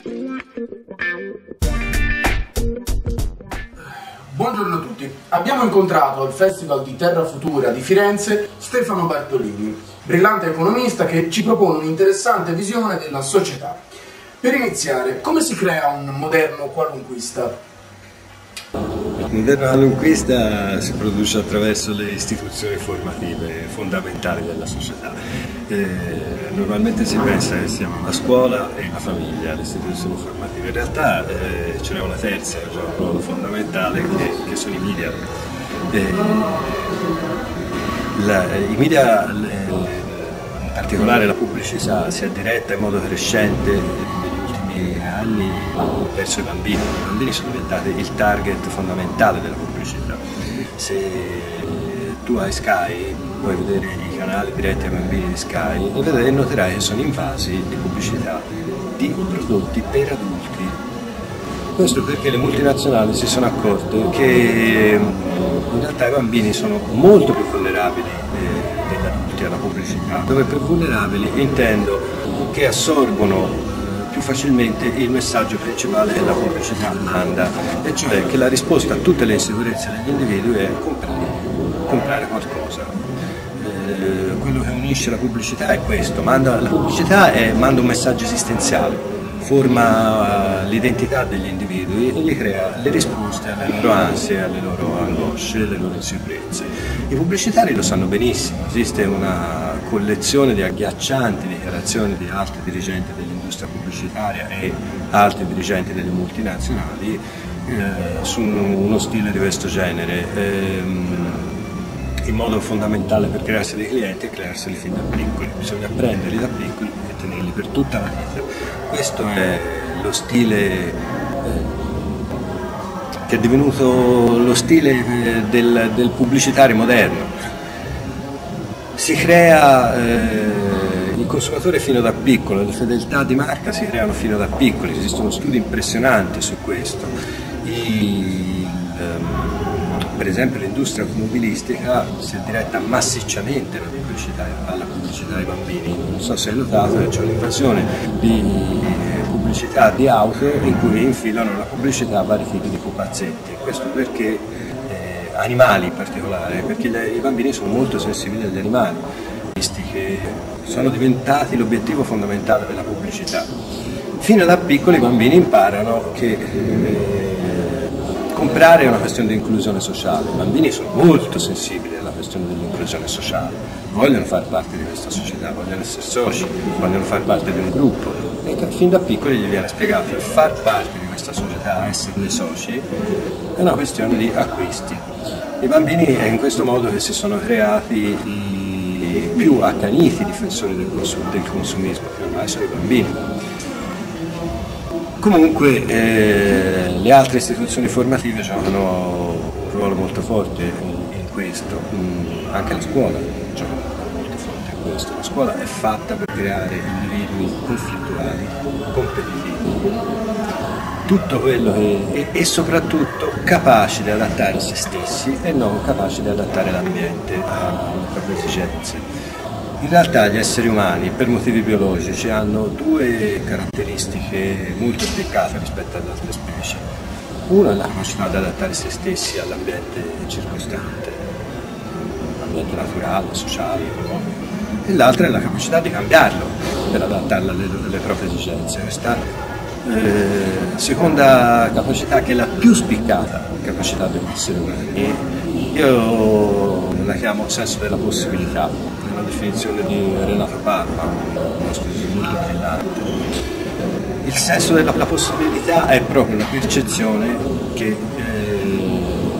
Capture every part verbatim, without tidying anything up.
Buongiorno a tutti, abbiamo incontrato al Festival di Terra Futura di Firenze Stefano Bartolini, brillante economista che ci propone un'interessante visione della società. Per iniziare, come si crea un moderno qualunquista? Il moderno qualunquista si produce attraverso le istituzioni formative fondamentali della società. Eh, normalmente si pensa che siano la scuola e la famiglia, le istituzioni formative. In realtà eh, ce n'è una terza, cioè un ruolo fondamentale che, che sono i media. Eh, la, I media, le, in particolare la pubblicità, si è diretta in modo crescente anni verso i bambini. I bambini sono diventati il target fondamentale della pubblicità. Se tu hai Sky, puoi vedere i canali diretti ai bambini di Sky e vedrai, noterai che sono invasi di pubblicità di prodotti per adulti. Questo perché le multinazionali si sono accorte che in realtà i bambini sono molto più vulnerabili degli adulti alla pubblicità, dove per vulnerabili intendo che assorbono più facilmente il messaggio principale che la pubblicità manda, e cioè che la risposta a tutte le insicurezze degli individui è comprare, comprare qualcosa. Eh, quello che unisce la pubblicità è questo, manda, la pubblicità è, manda un messaggio esistenziale, forma l'identità degli individui e gli crea le risposte alle loro ansie, alle loro angosce, alle loro insicurezze. I pubblicitari lo sanno benissimo, esiste una collezione di agghiaccianti dichiarazioni di altri dirigenti dell'industria pubblicitaria e altri dirigenti delle multinazionali eh, su uno stile di questo genere. Ehm, il modo fondamentale per crearsi dei clienti è crearseli fin da piccoli, bisogna prenderli da piccoli e tenerli per tutta la vita. Questo è lo stile eh, che è divenuto lo stile del, del pubblicitario moderno. Si crea eh, il consumatore fino da piccolo, le fedeltà di marca si creano fino da piccoli, esistono studi impressionanti su questo. Il, ehm, per esempio l'industria automobilistica si è diretta massicciamente alla pubblicità, alla pubblicità ai bambini. Non so se hai notato che c'è un'invasione di pubblicità di auto in cui infilano la pubblicità a vari tipi di pupazzetti. Questo perché animali in particolare, perché i bambini sono molto sensibili agli animali, che sono diventati l'obiettivo fondamentale della pubblicità. Fino da piccoli i bambini imparano che eh, comprare è una questione di inclusione sociale. I bambini sono molto sensibili alla questione dell'inclusione sociale, vogliono far parte di questa società, vogliono essere soci, vogliono far parte di un gruppo, e fin da piccoli gli viene spiegato che far parte di questa società, essere dei soci, è una questione di acquisti. I bambini è in questo modo che si sono creati i più accaniti difensori del, consum del consumismo, che ormai sono i bambini. Comunque eh, le altre istituzioni formative giocano un ruolo molto forte in questo, mm, anche la scuola gioca un ruolo molto forte in questo. La scuola è fatta per creare individui conflittuali, competitivi, tutto quello che, e, e soprattutto capaci di adattare se stessi e non capaci di adattare l'ambiente alle proprie esigenze. In realtà gli esseri umani, per motivi biologici, hanno due caratteristiche molto spiccate rispetto ad altre specie. Una è la capacità di adattare se stessi all'ambiente circostante, l'ambiente naturale, sociale, economico, e l'altra è la capacità di cambiarlo per adattarlo alle, alle proprie esigenze. Questa eh, seconda capacità, che è la più spiccata capacità degli esseri umani, io la chiamo senso della possibilità, una definizione di Renato Parma, uno studioso molto brillante. Il senso della possibilità è proprio una percezione che, eh,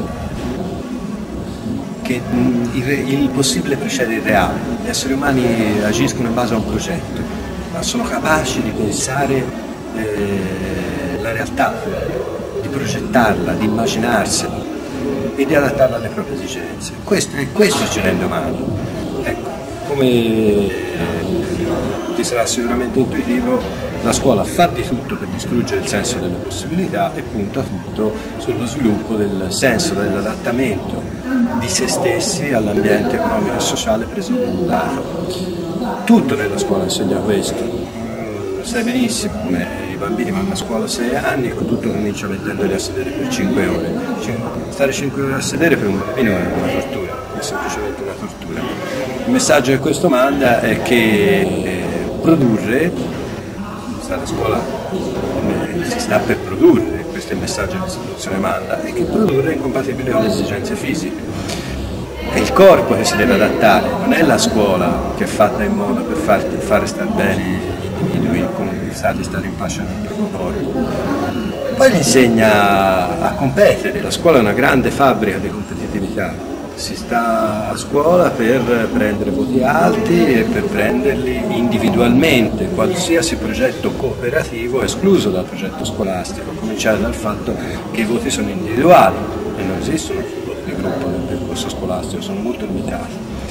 che il, il possibile precede il reale. Gli esseri umani agiscono in base a un progetto, ma sono capaci di pensare eh, la realtà, di progettarla, di immaginarsela e di adattarla alle proprie esigenze. Questo, questo ci rende umani. Ecco, come eh, ti sarà sicuramente intuitivo, la scuola fa di tutto per distruggere il senso delle possibilità e punta tutto sullo sviluppo del senso dell'adattamento di se stessi all'ambiente economico e sociale preso in dato. Tutto nella scuola insegna questo. sai benissimo come i bambini vanno a scuola a sei anni e tutto comincia mettendoli a sedere per cinque ore. Cioè, stare cinque ore a sedere per un bambino è una tortura, è semplicemente una tortura. Il messaggio che questo manda è che eh, produrre, stare a scuola eh, si sta per produrre, questo è il messaggio che l'istituzione manda, è che produrre è incompatibile con le esigenze fisiche. È il corpo che si deve adattare, non è la scuola che è fatta in modo per farti, fare stare bene gli individui, come farli stare in pace nel proprio corpo. Poi gli insegna a competere, la scuola è una grande fabbrica di competitività, si sta a scuola per prendere voti alti e per prenderli individualmente, qualsiasi progetto cooperativo è escluso dal progetto scolastico, a cominciare dal fatto che i voti sono individuali e non esistono voti di gruppo nel percorso scolastico, sono molto limitati.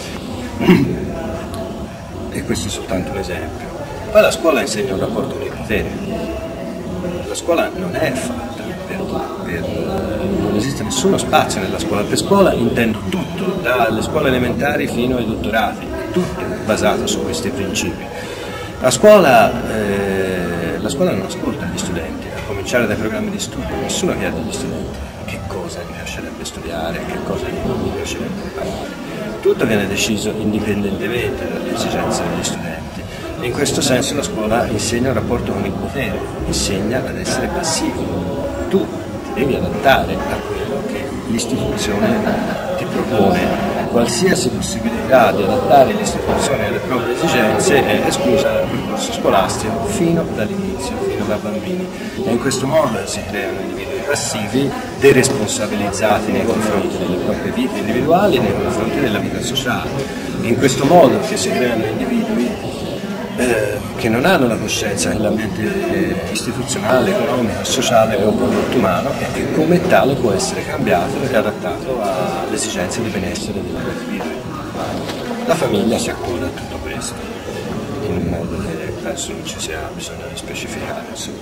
E questo è soltanto un esempio. Poi la scuola insegna un rapporto di potere. La scuola non è fatta per, per non esiste nessuno spazio nella scuola. Per scuola intendo tutto, dalle scuole elementari fino ai dottorati, tutto basato su questi principi. La scuola, eh, la scuola non ascolta gli studenti, a cominciare dai programmi di studio, nessuno chiede agli studenti che cosa gli piacerebbe studiare, che cosa gli piacerebbe imparare. Tutto viene deciso indipendentemente dalle esigenze degli studenti. In questo senso la scuola insegna un rapporto con il potere, insegna ad essere passivo. Tu ti devi adattare a quello che l'istituzione ti propone. Qualsiasi possibilità di adattare l'istituzione alle proprie esigenze è esclusa dal percorso scolastico fino dall'inizio, fino da bambini. E in questo modo si creano individui passivi, deresponsabilizzati nei confronti delle proprie vite individuali e nei confronti della vita sociale. È in questo modo che si creano individui Eh, che non hanno la coscienza che l'ambiente eh, istituzionale, economico e sociale è un prodotto umano e che come tale può essere cambiato e adattato alle esigenze di benessere dei propri individui. La famiglia si accoda a tutto questo in un modo che penso non ci sia bisogno di specificare. Insomma.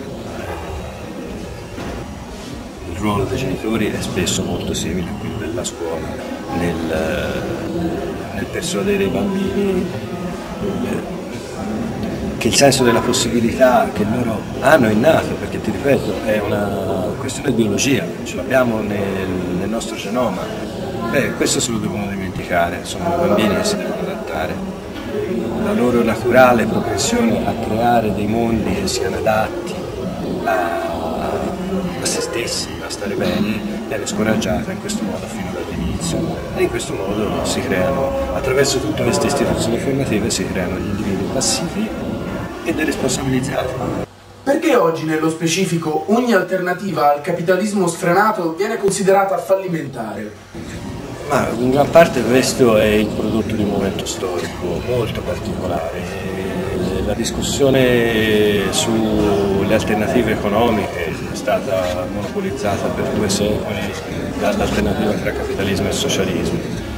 Il ruolo dei genitori è spesso molto simile a quello della scuola nel, nel persuadere i bambini eh, che il senso della possibilità che loro hanno è innato, perché ti ripeto è una questione di biologia, ce l'abbiamo nel, nel nostro genoma. Beh, questo se lo devono dimenticare, sono bambini che si devono adattare. La loro naturale propensione a creare dei mondi che siano adatti a, a se stessi, a stare bene, viene scoraggiata in questo modo fino dall'inizio. E in questo modo si creano, attraverso tutte queste istituzioni formative, si creano gli individui passivi e deresponsabilizzati. Perché oggi nello specifico ogni alternativa al capitalismo sfrenato viene considerata fallimentare? Ma in gran parte questo è il prodotto di un momento storico molto particolare. La discussione sulle alternative economiche è stata monopolizzata per due secoli dall'alternativa tra capitalismo e socialismo.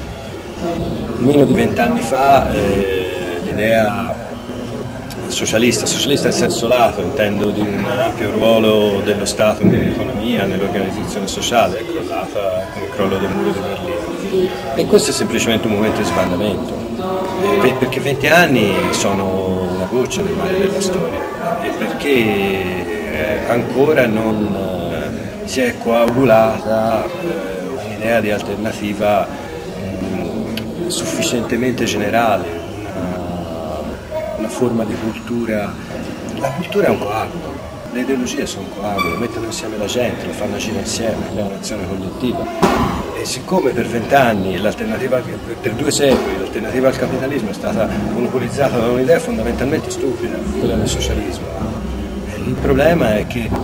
Meno di vent'anni fa eh, l'idea socialista, socialista in senso lato, intendo di un ampio ruolo dello Stato nell'economia, nell'organizzazione sociale, è crollata con il crollo del muro di Berlino. E questo è semplicemente un momento di sbandamento, perché venti anni sono una goccia nel mare della storia e perché ancora non si è coagulata un'idea di alternativa sufficientemente generale, una forma di cultura. La cultura è un coagulo, le ideologie sono un coagulo, mettono insieme la gente, lo fanno agire insieme, creano un'azione collettiva. E siccome per vent'anni, l'alternativa, per due secoli, l'alternativa al capitalismo è stata monopolizzata da un'idea fondamentalmente stupida, quella del socialismo, il problema è che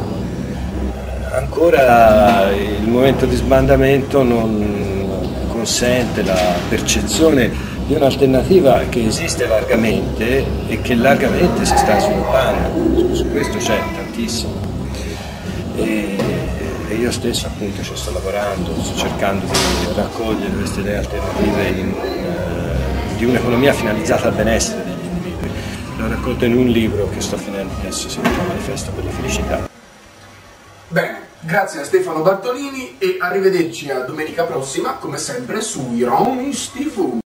ancora il momento di sbandamento non consente la percezione di un'alternativa che esiste largamente e che largamente si sta sviluppando, su questo c'è tantissimo. E, e io stesso appunto ci sto lavorando, sto cercando di raccogliere queste idee alternative in, uh, di un'economia finalizzata al benessere degli individui. L'ho raccolto in un libro che sto finendo adesso, si chiama Manifesto per la felicità. Bene, grazie a Stefano Bartolini e arrivederci a domenica prossima, come sempre, su Ironis tivù.